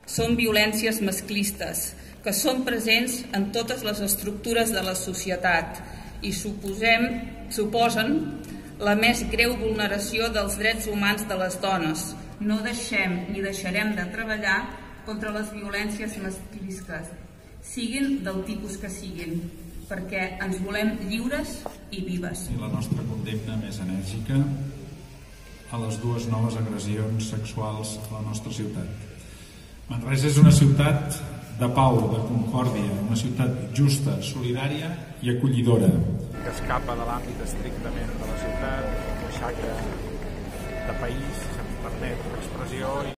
Són violències masclistes, que són presents en totes les estructures de la societat i suposen la més greu vulneració dels drets humans de les dones. No deixem ni deixarem de treballar contra les violències masclistes, siguin del tipus que siguin, perquè ens volem lliures i vives. I la nostra condemna més enèrgica a les dues noves agressions sexuals a la nostra ciutat. Manresa és una ciutat de pau, de concòrdia, una ciutat justa, solidària i acollidora. Que escapa de l'àmbit estrictament de la ciutat, una xacra de país, si se'm permet l'expressió.